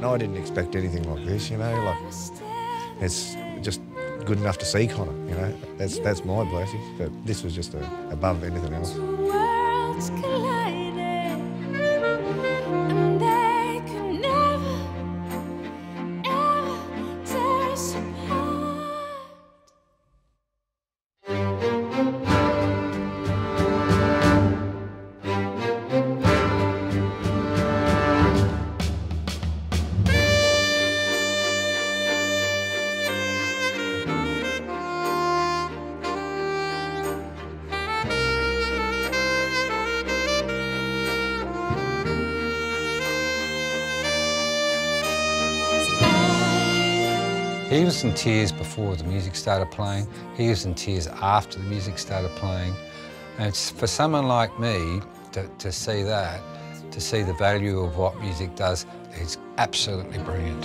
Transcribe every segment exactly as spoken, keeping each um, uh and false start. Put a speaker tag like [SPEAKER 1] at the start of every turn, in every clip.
[SPEAKER 1] I didn't expect anything like this, you know, like, it's just good enough to see Connor, you know, that's, that's my blessing, but this was just a, above anything else.
[SPEAKER 2] He was in tears before the music started playing. He was in tears after the music started playing. And it's, for someone like me to, to see that, to see the value of what music does, it's absolutely brilliant.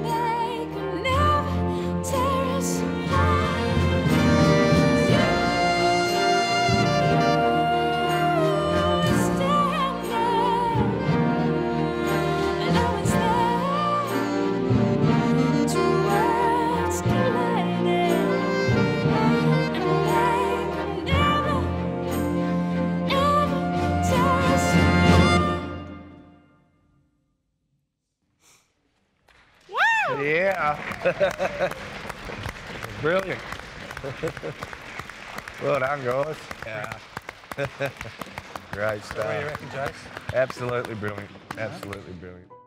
[SPEAKER 1] Yeah. Brilliant. Well done, guys.
[SPEAKER 3] Yeah.
[SPEAKER 1] Great stuff.
[SPEAKER 3] What do you reckon, Jace?
[SPEAKER 1] Absolutely brilliant. Absolutely brilliant.